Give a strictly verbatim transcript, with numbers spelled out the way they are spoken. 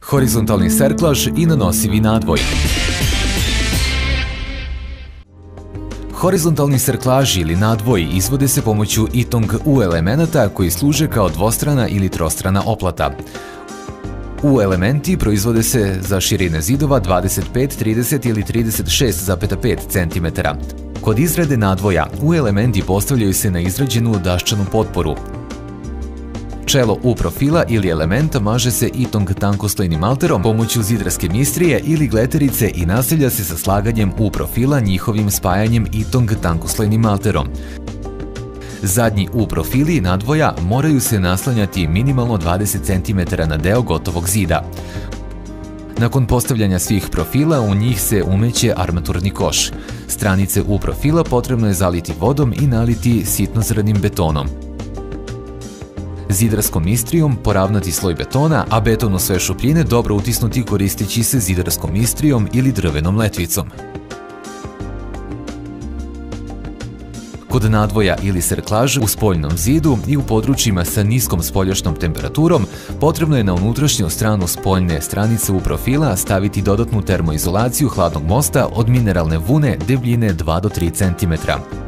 horizontalni serklaž i nanosivi nadvoj. Horizontalni serklaži ili nadvoji izvode se pomoću Ytong U elemenata koji služe kao dvostrana ili trostrana oplata. U elementi proizvode se za širine zidova dvadeset pet, trideset ili trideset šest zarez pet centimetara. Kod izrade nadvoja, U elementi postavljaju se na izrađenu daščanu potporu. Čelo U profila ili elementa maže se Ytong tankoslojnim malterom pomoću zidarske mistrije ili gleterice i nastavlja se sa slaganjem U profila njihovim spajanjem Ytong tankoslojnim malterom. Zadnji U profili nadvoja moraju se naslanjati minimalno dvadeset centimetara na deo gotovog zida. Nakon postavljanja svih profila u njih se umeće armaturni koš. Stranice U profila potrebno je zaliti vodom i naliti sitnozrnim betonom. Zidarskom mistrijom poravnati sloj betona, a beton u sve šupljine dobro utisnuti koristeći se zidarskom mistrijom ili drvenom letvicom. Kod nadvoja ili serklaža u spoljnom zidu i u područjima sa niskom spoljašnjom temperaturom potrebno je na unutrašnju stranu spoljne stranice U profila staviti dodatnu termoizolaciju hladnog mosta od mineralne vune debljine dva do tri centimetra.